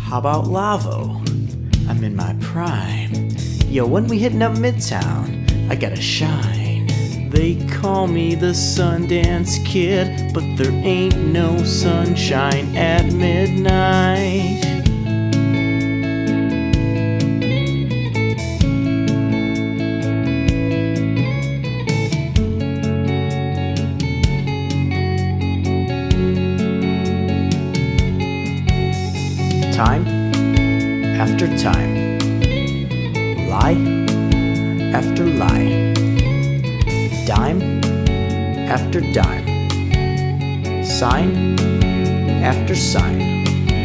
How about LAVO? I'm in my prime. Yo, when we hittin' up Midtown, I gotta shine. They call me the Sundance Kid, but there ain't no sunshine at midnight. Time after time, lie after lie, dime after dime, sign after sign.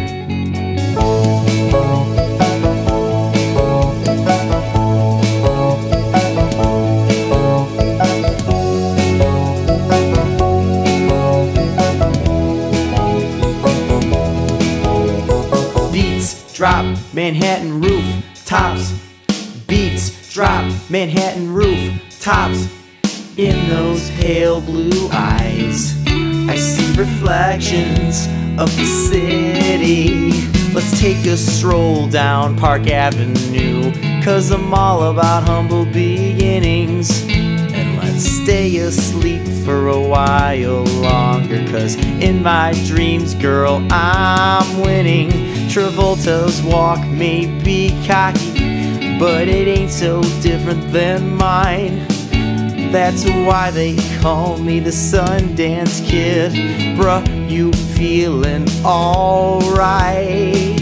Drop Manhattan rooftops, beats drop Manhattan rooftops. In those pale blue eyes, I see reflections of the city. Let's take a stroll down Park Avenue, 'cause I'm all about humble beginnings. And let's stay asleep for a while longer, 'cause in my dreams, girl, I'm winning. Travolta's walk may be cocky, but it ain't so different than mine. That's why they call me the Sundance Kid. Bruh, you feelin' alright?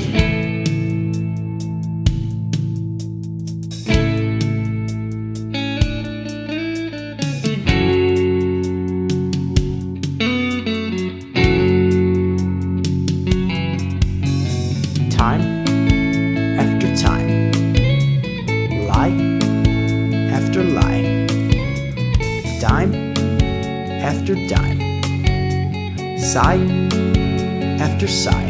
Time after time, lie after lie, dime after dime, sigh after sigh.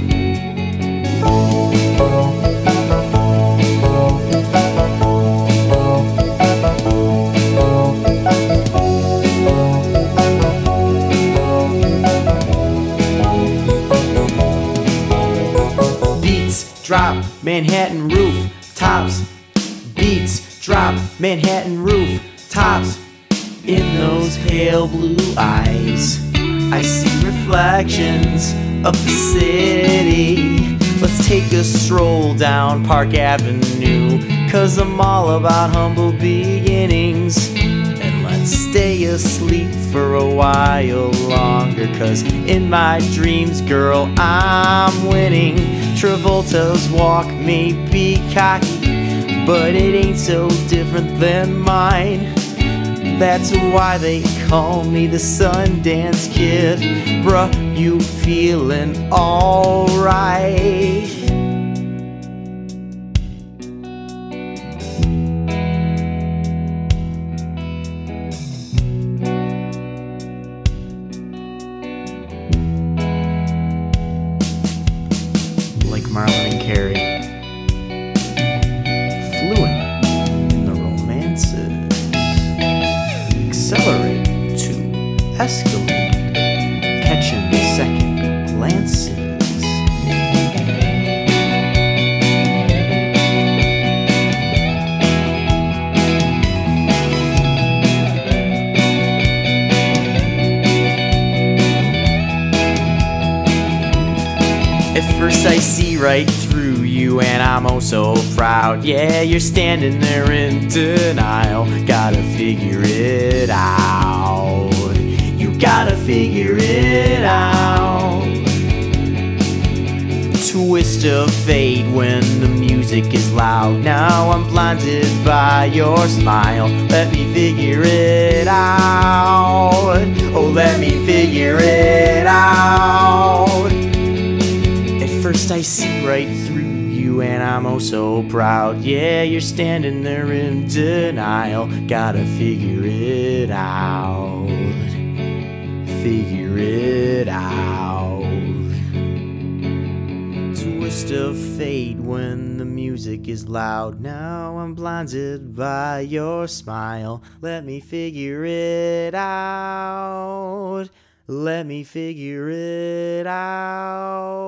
Drop Manhattan rooftops, beats drop Manhattan rooftops. In those pale blue eyes, I see reflections of the city. Let's take a stroll down Park Avenue, 'cause I'm all about humble beginnings. And let's stay asleep for a while longer, 'cause in my dreams, girl, I'm winning. Travolta's walk may be cocky, but it ain't so different than mine. That's why they call me the Sundance Kid. Bruh, you feelin' alright? Like Marlon and Carrie, fluent in the romances, accelerate to escalate, catching second glances. At first I see right through you and I'm oh so proud. Yeah, you're standing there in denial. Gotta figure it out. You gotta figure it out. Twist of fate when the music is loud. Now I'm blinded by your smile. Let me figure it out. Oh, let me figure it out. First I see right through you and I'm oh so proud. Yeah, you're standing there in denial. Gotta figure it out. Figure it out. Twist of fate when the music is loud. Now I'm blinded by your smile. Let me figure it out. Let me figure it out.